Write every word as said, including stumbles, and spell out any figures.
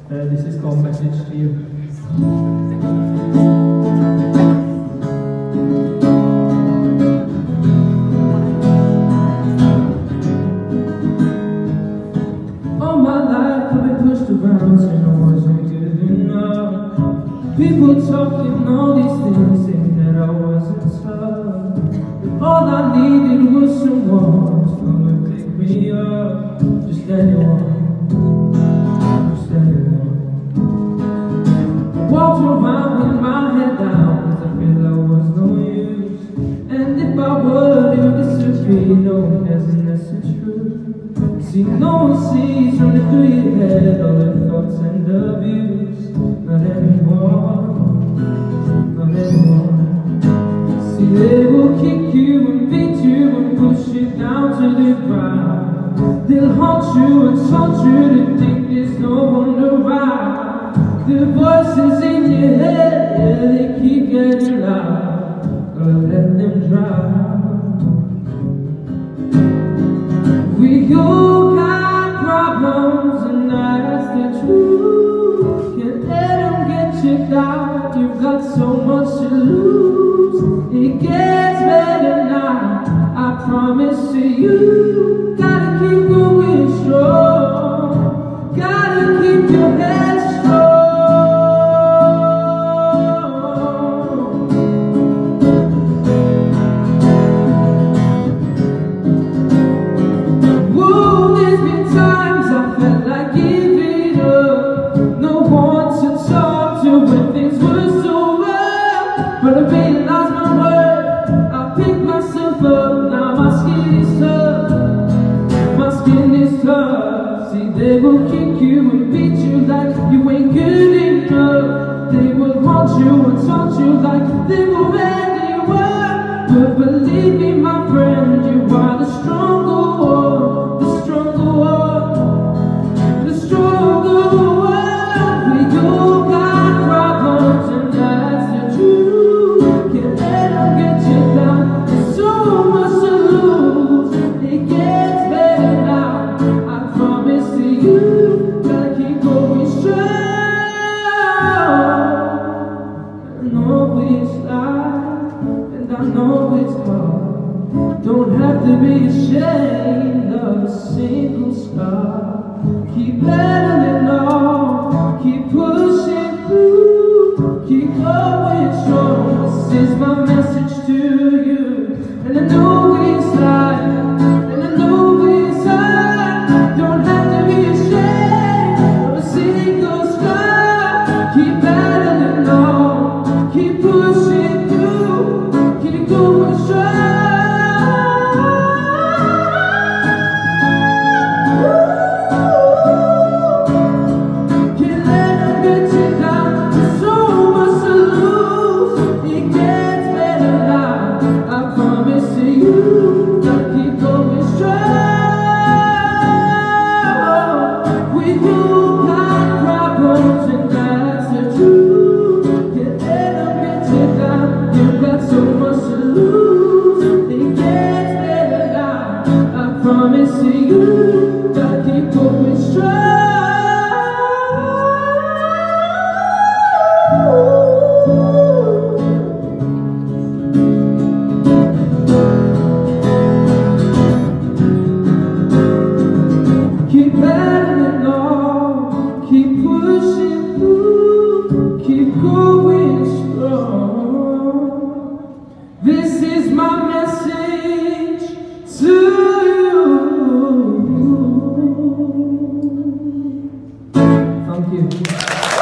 Uh, this is called Message to You. All my life I've been pushed around saying I wasn't good enough. People talking all these things saying that I wasn't tough. All I needed was someone to come and pick me up. Just anyone, just anyone. Walked around with my head down cause I feel I was no use. And if I would, it would disappear. No one has a message true. See, no one sees running through your head all the thoughts and the views. Not anymore, not anymore. See, they will kick you and beat you and push you down to the ground. They'll haunt you and taunt you to think there's no one around. The voices in your head, yeah, they keep getting loud. Gotta let them drown. We all got problems and that's the truth. Can't let them get you down. You've got so much to lose. It gets better now, I promise to you. Gotta keep going strong. Gotta keep your head strong. Whoa, there's been times I felt like giving up. No one to talk to when things were so rough. But I realized my worth, I picked myself up. Now my skin is tough, my skin is tough. See, they will kick you and beat you like you ain't good enough. They will haunt you and taunt you like they were ready you were. But believe me, my friend, you are the stronger one, the stronger one, the stronger one. We all got problems and that's the truth. Can't let them get you down. There's so much to lose. It gets better now, I promise to you. Gotta keep going strong. I know it's life and I know it's hard. Don't have to be ashamed of a single scar. Keep battling on, keep pushing through, keep going strong. This is my message to you. And I know it's life, and I know it's hard. Don't have to be ashamed of a single scar. Keep battling on, keep pushing through, keep going strong. Can't let them get you down. There's so much to lose. It gets better now, I promise to you. Gotta keep going strong. We all got problems and that's the truth. Can't let them get you down. You've got so much to lose. It gets better now, I promise to you. Gotta keep going strong. Keep battling on, keep pushing through, keep going strong. This is my message to you. Thank you.